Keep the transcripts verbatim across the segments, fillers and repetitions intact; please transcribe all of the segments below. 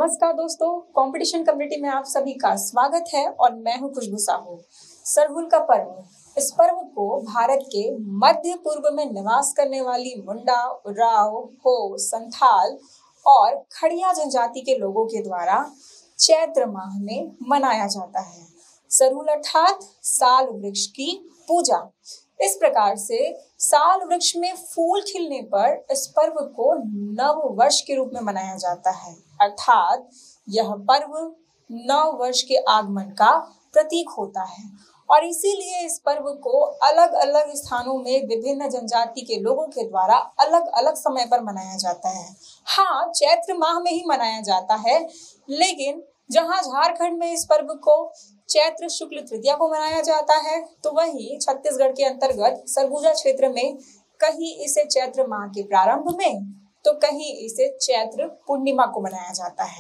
नमस्कार दोस्तों, competition community में आप सभी का स्वागत है और मैं हूं खुशबू साहू। सरहुल का पर्व, इस पर्व को भारत के मध्य पूर्व में निवास करने वाली मुंडा, उरांव, हो, संथाल और खड़िया जनजाति के लोगों के द्वारा चैत्र माह में मनाया जाता है। सरहुल अर्थात साल वृक्ष की पूजा। इस प्रकार से साल वृक्ष में फूल खिलने पर इस पर्व को नव वर्ष के रूप में मनाया जाता है, अर्थात यह पर्व नव वर्ष के आगमन का प्रतीक होता है और इसीलिए इस पर्व को अलग अलग स्थानों में विभिन्न जनजाति के लोगों के द्वारा अलग अलग समय पर मनाया जाता है। हाँ, चैत्र माह में ही मनाया जाता है, लेकिन जहाँ झारखंड में इस पर्व को चैत्र शुक्ल तृतीया को मनाया जाता है, तो वहीं छत्तीसगढ़ के अंतर्गत सरगुजा क्षेत्र में कहीं इसे चैत्र माह के प्रारंभ में तो कहीं इसे चैत्र पूर्णिमा को मनाया जाता है।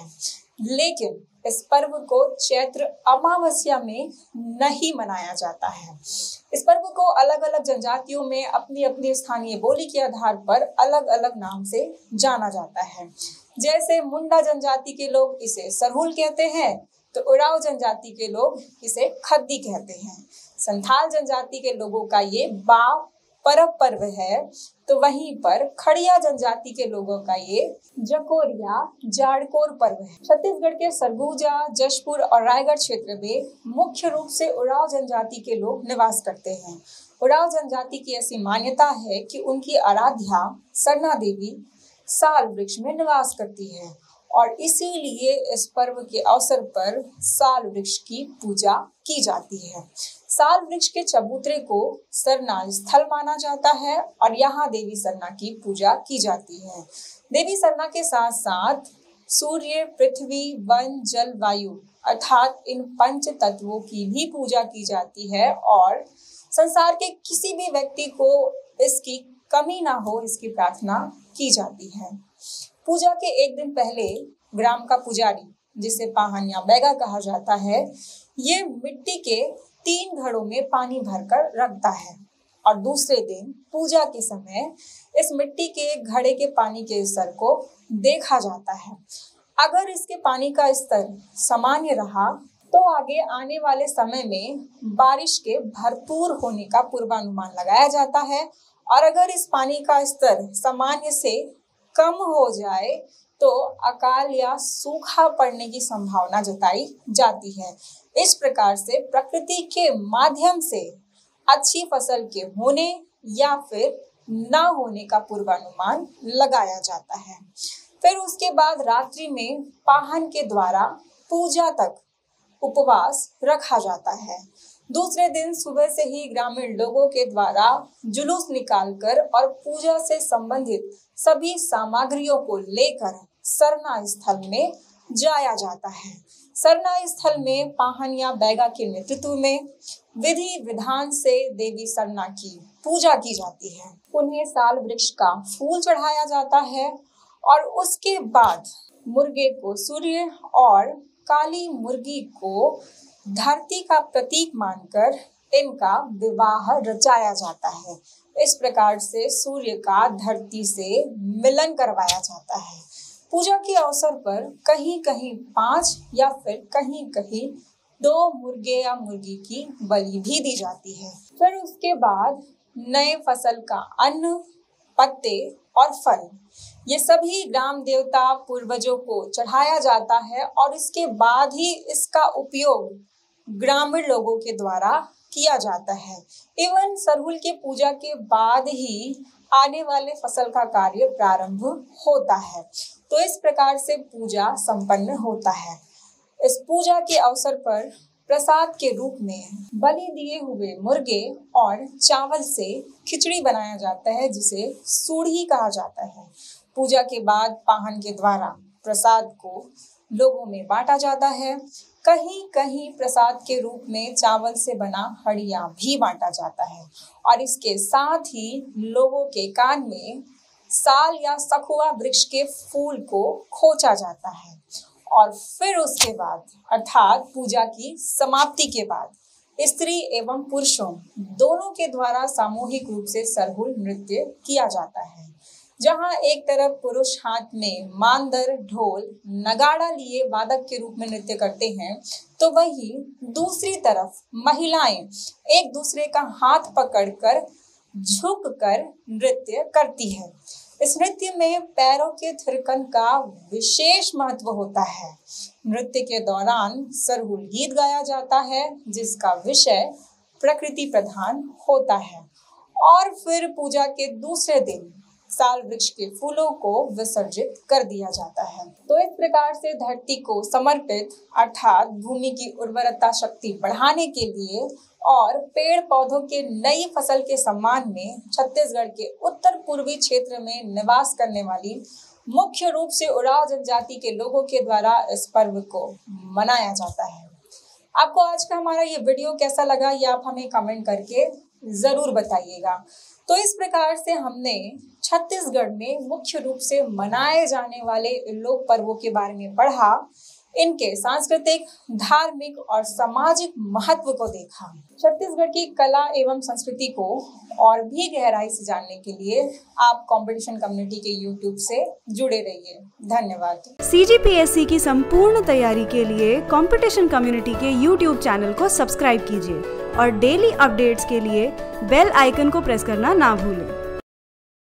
लेकिन इस पर्व को चैत्र अमावस्या में नहीं मनाया जाता है। इस पर्व को अलग अलग जनजातियों में अपनी अपनी स्थानीय बोली के आधार पर अलग अलग नाम से जाना जाता है। जैसे मुंडा जनजाति के लोग इसे सरहुल कहते हैं, तो उरांव जनजाति के लोग इसे खद्दी कहते हैं। संथाल जनजाति के लोगों का ये बा परब पर्व है, तो वहीं पर खड़िया जनजाति के लोगों का ये जकोरिया जाड़कोर पर्व है। छत्तीसगढ़ के सरगुजा, जशपुर और रायगढ़ क्षेत्र में मुख्य रूप से उरांव जनजाति के लोग निवास करते हैं। उरांव जनजाति की ऐसी मान्यता है कि उनकी आराध्या सरना देवी साल वृक्ष में निवास करती है और इसीलिए इस पर्व के अवसर पर साल वृक्ष की पूजा की जाती है। साल वृक्ष के चबूतरे को सरना स्थल माना जाता है और यहाँ देवी सरना की पूजा की जाती है। देवी सरना के साथ साथ सूर्य, पृथ्वी, वन, जल, वायु अर्थात इन पंच तत्वों की भी पूजा की जाती है और संसार के किसी भी व्यक्ति को इसकी कमी ना हो, इसकी प्रार्थना की जाती है। पूजा के एक दिन पहले ग्राम का पुजारी, जिसे पाहन या बैगा कहा जाता है, ये मिट्टी के तीन घड़ों में पानी भरकर रखता है और दूसरे दिन पूजा के समय इस मिट्टी के घड़े के पानी के स्तर को देखा जाता है। अगर इसके पानी का स्तर सामान्य रहा तो आगे आने वाले समय में बारिश के भरपूर होने का पूर्वानुमान लगाया जाता है और अगर इस पानी का स्तर सामान्य से कम हो जाए तो अकाल या सूखा पड़ने की संभावना जताई जाती है। इस प्रकार से प्रकृति के माध्यम से अच्छी फसल के होने या फिर न होने का पूर्वानुमान लगाया जाता है। फिर उसके बाद रात्रि में पाहन के द्वारा पूजा तक उपवास रखा जाता है। दूसरे दिन सुबह से ही ग्रामीण लोगों के द्वारा जुलूस निकालकर और पूजा से संबंधित सभी सामग्रियों को लेकर सरना स्थल में जाया जाता है। सरना स्थल में पाहन या बैगा के नेतृत्व में विधि विधान से देवी सरना की पूजा की जाती है। उन्हें साल वृक्ष का फूल चढ़ाया जाता है और उसके बाद मुर्गे को सूर्य और काली मुर्गी को धरती का प्रतीक मानकर इनका विवाह रचाया जाता है। इस प्रकार से सूर्य का धरती से मिलन करवाया जाता है। पूजा के अवसर पर कहीं कहीं पांच या फिर कहीं कहीं दो मुर्गे या मुर्गी की बलि भी दी जाती है। फिर उसके बाद नए फसल का अन्न, पत्ते और फल, ये सभी ग्राम देवता पूर्वजों को चढ़ाया जाता है और इसके बाद ही इसका उपयोग ग्रामीण लोगों के द्वारा किया जाता है। एवं सरहुल के पूजा के बाद ही आने वाले फसल का कार्य प्रारंभ होता है। तो इस प्रकार से पूजा संपन्न होता है। इस पूजा के अवसर पर प्रसाद के रूप में बलि दिए हुए मुर्गे और चावल से खिचड़ी बनाया जाता है, जिसे सूढ़ी कहा जाता है। पूजा के बाद पाहन के द्वारा प्रसाद को लोगों में बांटा जाता है। कहीं कहीं प्रसाद के रूप में चावल से बना हड़िया भी बांटा जाता है और इसके साथ ही लोगों के कान में साल या सखुआ वृक्ष के फूल को खोचा जाता है और फिर उसके बाद अर्थात पूजा की समाप्ति के बाद स्त्री एवं पुरुषों दोनों के द्वारा सामूहिक रूप से सरहुल नृत्य किया जाता है। जहां एक तरफ पुरुष हाथ में मांदर, ढोल, नगाड़ा लिए वादक के रूप में नृत्य करते हैं, तो वहीं दूसरी तरफ महिलाएं एक दूसरे का हाथ पकड़कर झुककर नृत्य करती है। इस नृत्य में पैरों के थिरकन का विशेष महत्व होता है। नृत्य के दौरान सरहुल गीत गाया जाता है, जिसका विषय प्रकृति प्रधान होता है। और फिर पूजा के दूसरे दिन साल वृक्ष के फूलों को विसर्जित कर दिया जाता है। तो इस प्रकार से धरती को समर्पित अर्थात भूमि की उर्वरता शक्ति बढ़ाने के लिए और पेड़ पौधों के नई फसल के सम्मान में छत्तीसगढ़ के उत्तर पूर्वी क्षेत्र में निवास करने वाली मुख्य रूप से उरांव जनजाति के लोगों के द्वारा इस पर्व को मनाया जाता है। आपको आज का हमारा ये वीडियो कैसा लगा, ये आप हमें कमेंट करके जरूर बताइएगा। तो इस प्रकार से हमने छत्तीसगढ़ में मुख्य रूप से मनाए जाने वाले लोक पर्वों के बारे में पढ़ा, इनके सांस्कृतिक, धार्मिक और सामाजिक महत्व को देखा। छत्तीसगढ़ की कला एवं संस्कृति को और भी गहराई से जानने के लिए आप कंपटीशन कम्युनिटी के यूट्यूब से जुड़े रहिए। धन्यवाद। सीजीपीएससी की संपूर्ण तैयारी के लिए कंपटीशन कम्युनिटी के यूट्यूब चैनल को सब्सक्राइब कीजिए और डेली अपडेट्स के लिए बेल आइकन को प्रेस करना ना भूलें।